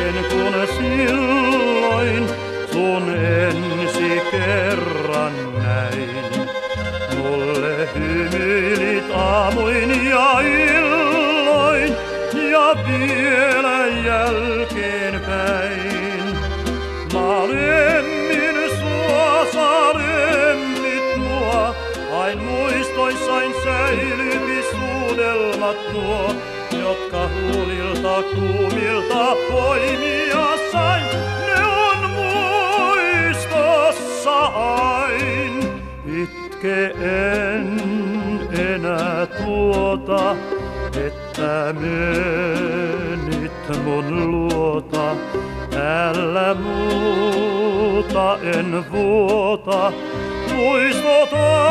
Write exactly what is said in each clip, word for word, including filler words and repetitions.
hetken kun silloin sun ensi kerran näin. Mulle hymyilit aamuin ja illoin ja vielä jälkeenpäin. Mä lemmin sua, sä lemmit mua, ain muistoissain säilyvi suudelmat nuo, jotka huulilta kuumilta poimia sain. Ne on muistossa ain. Itke en enää tuota, että menit mun luota. Älä muuta en vuota, muistot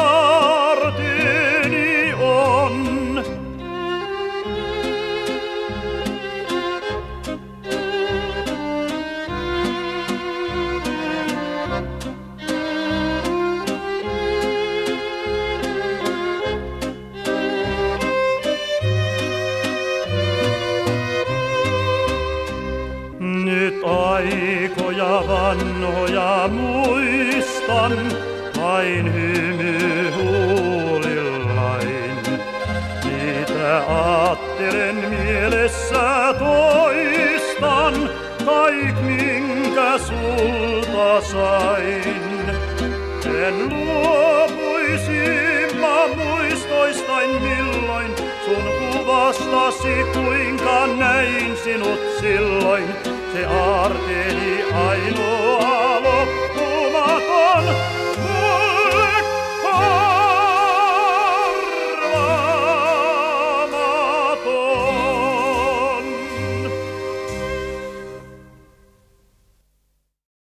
arteeni on. Nyt aikoja vanhoja muistan, vain hymy huulillain. Niitä aattelen mielessä toistan, kaik minkä sulta sain. En luopuisi mä muistoistain milloin, sun kuvastasi kuinka näin sinut silloin. Se aarteeni ainoa loppumaton.